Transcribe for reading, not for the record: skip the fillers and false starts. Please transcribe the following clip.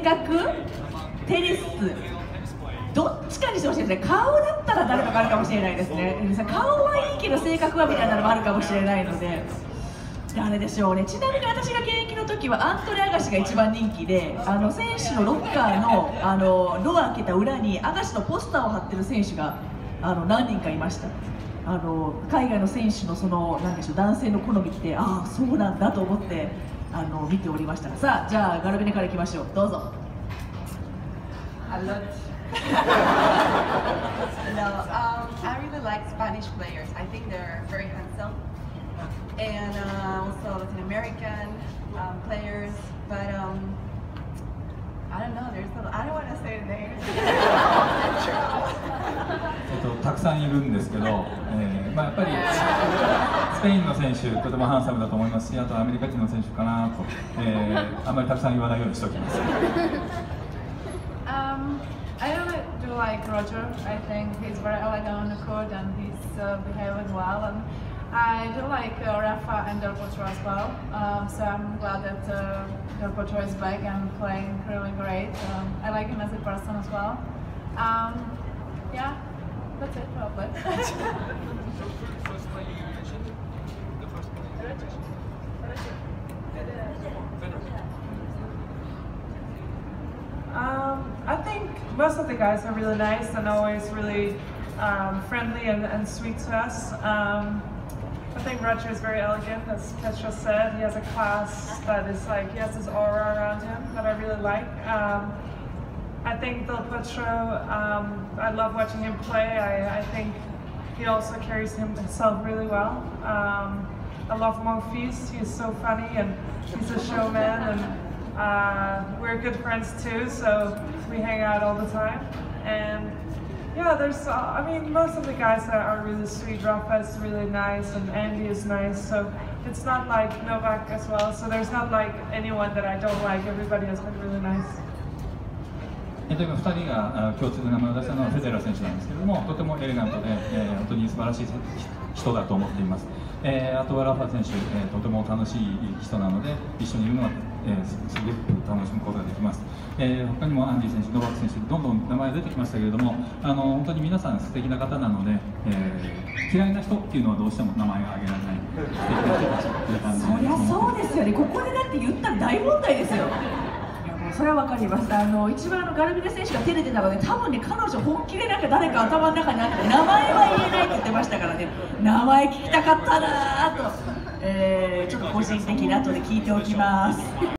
格、テニス、どっちかにしてほしいですね。顔だったら誰かがあるかもしれないですね。顔はいいけど性格はみたいなのもあるかもしれないので、誰でしょうね。ちなみに私が現役の時はアントネ・アガシが一番人気で、選手のロッカーのドア開けた裏にアガシのポスターを貼ってる選手が何人かいました。海外の選手のなんでしょう、男性の好みって、ああそうなんだと思って見ておりました。さあ、じゃあガルベネからいきましょう。どうぞ。 I really like Spanish players. I think they're very handsome, and also Latin American players. But I don't know. I don't want to say the names. たくさんいるんですけど、やっぱりスペインの選手、とてもハンサムだと思いますし、あとアメリカ人の選手かなと、あんまりたくさん言わないようにしておきます。 I really do like Roger. I think he's very elegant on the court and he's behaving well. And I do like Rafa and Del Potro as well. So I'm glad that Del Potro is back and playing really great. I like him as a person as well. Yeah, that's it probably. I think most of the guys are really nice and always really friendly and sweet to us. I think Roger is very elegant, as Petra said. He has a class that is like, he has this aura around him that I really like. I think Del Potro, I love watching him play. I think he also carries himself really well. I love Monfils. He's so funny and he's a showman, and we're good friends too, so we hang out all the time. And yeah, I mean, most of the guys are really sweet. Rafa is really nice and Andy is nice, so it's not like Novak as well, so there's not like anyone that I don't like. Everybody has been really nice. 2人が共通で名前を出したのはフェデラー選手なんですけれども、とてもエレガントで、本当に素晴らしい人だと思っています。あとはラファ選手、とても楽しい人なので、一緒にいるのは、すごく楽しむことができます。他にもアンディ選手、ノバク選手、どんどん名前が出てきましたけれども、本当に皆さん素敵な方なので、嫌いな人っていうのはどうしても名前が挙げられない素敵な人たちっていう感じで。 そりゃそうですよね。ここでだって言ったら大問題ですよ。それはわかります。一番ガルベネ選手が照れてたので、多分ね、彼女本気でなんか誰か頭の中にあって名前は言えないって言ってましたからね。名前聞きたかったなぁと、ちょっと個人的に後で聞いておきます。